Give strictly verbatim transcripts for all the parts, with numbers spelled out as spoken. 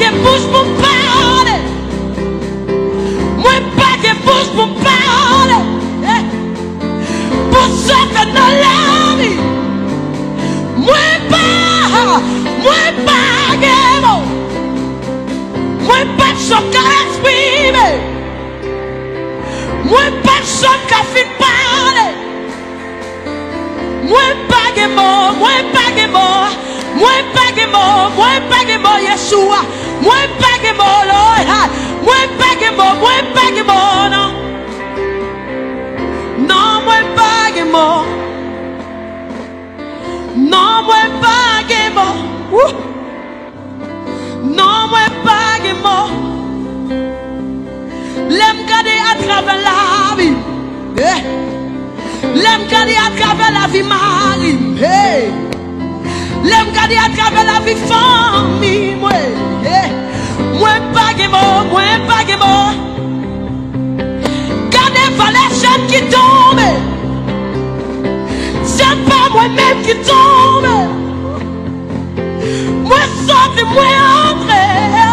de bouche pour parler. Moi pas de bouche pour parler. Eh. Pour sortir dans la vie. Moi pas, moi pas de mots. Moi pas de choc à exprimer. Moi pas de choc à faire parler. Moi pas de mots, moi pas de mots. Moi pas de mots, moi pas de mots, Yeshua. Moi pas de mots, Lord. Moi pas de mots, moi pas de mots, non. Non, moi pas de mots. Non, moi pas de mots. Non, moi pas de mots. L'aime garder à travers la vie. L'aime garder à travers la vie, Marie. Hey. L'aime garder à travers la vie famille, moi. Eh. Moi pas de mots, moi pas de mots. Gardez pas les chaînes qui tombent. C'est pas moi-même qui tombe. Moi sorti, moi entré.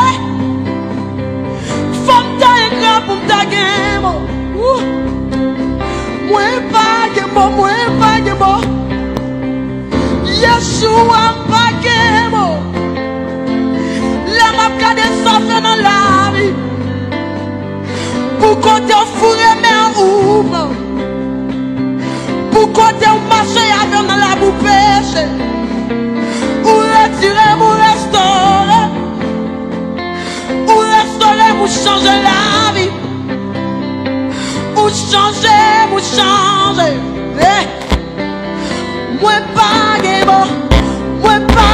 Femme ta grand pour ta game. Moi pas de mots, moi pas de mots. Yeshua pas de mots. La m'a de sortir dans la vie. Pour côté fourré mais ouvre. Pour côté marcher avec dans la boue péché. Ou retirer, ou restaurer. Ou restaurer, ou changer la vie. Ou changer, ou changer. Eh. Moi pas de mots. Moi pas